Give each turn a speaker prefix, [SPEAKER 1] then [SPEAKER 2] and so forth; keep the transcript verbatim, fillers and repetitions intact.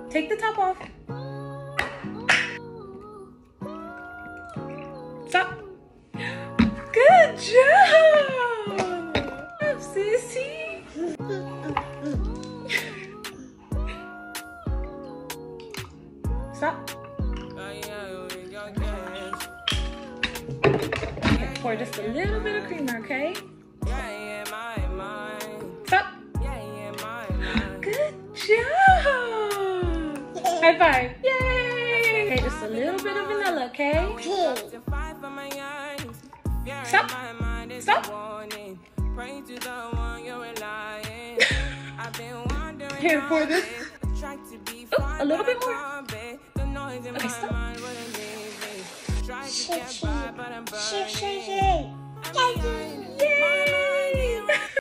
[SPEAKER 1] Take the top off. Stop. Good job, sissy. Stop. Okay, pour just a little bit of creamer, okay? Stop. Good job. High five. Yay. Okay, just a little bit of vanilla, okay? Stop. Stop. Here, pour this. Oh, a little bit more. Okay, stop.
[SPEAKER 2] Shake, shake, shake, shake, shake.
[SPEAKER 1] Yay!